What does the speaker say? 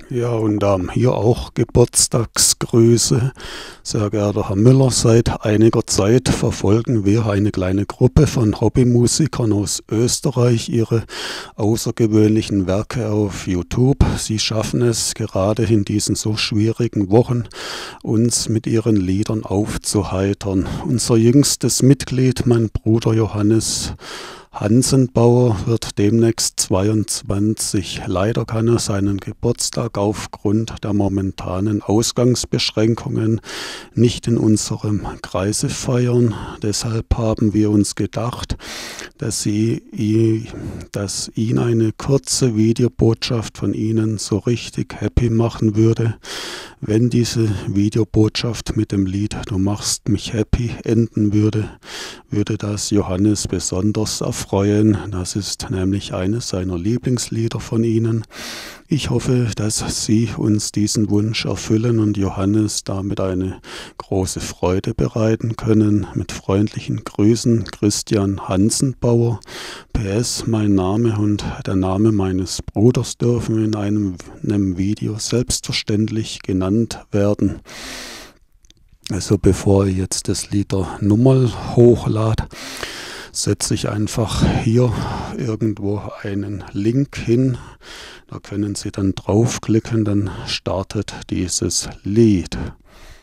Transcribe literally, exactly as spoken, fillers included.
Ja, und ähm, hier auch Geburtstagsgrüße. Sehr geehrter Herr Müller, seit einiger Zeit verfolgen wir, eine kleine Gruppe von Hobbymusikern aus Österreich, Ihre außergewöhnlichen Werke auf YouTube. Sie schaffen es gerade in diesen so schwierigen Wochen, uns mit ihren Liedern aufzuheitern. Unser jüngstes Mitglied, mein Bruder Johannes Hansenbauer, wird demnächst zweiundzwanzig. Leider kann er seinen Geburtstag aufgrund der momentanen Ausgangsbeschränkungen nicht in unserem Kreise feiern. Deshalb haben wir uns gedacht, dass, sie, dass ihn eine kurze Videobotschaft von Ihnen so richtig happy machen würde, wenn diese Videobotschaft mit dem Lied "Du machst mich happy" enden würde, würde das Johannes besonders erfreuen. Das ist nämlich eines seiner Lieblingslieder von Ihnen. Ich hoffe, dass Sie uns diesen Wunsch erfüllen und Johannes damit eine große Freude bereiten können. Mit freundlichen Grüßen, Christian Hansenbauer. P S. Mein Name und der Name meines Bruders dürfen in einem, einem Video selbstverständlich genannt werden. Also bevor ich jetzt das Lied der Nummer hochlade, setze ich einfach hier irgendwo einen Link hin. Da können Sie dann draufklicken, dann startet dieses Lied.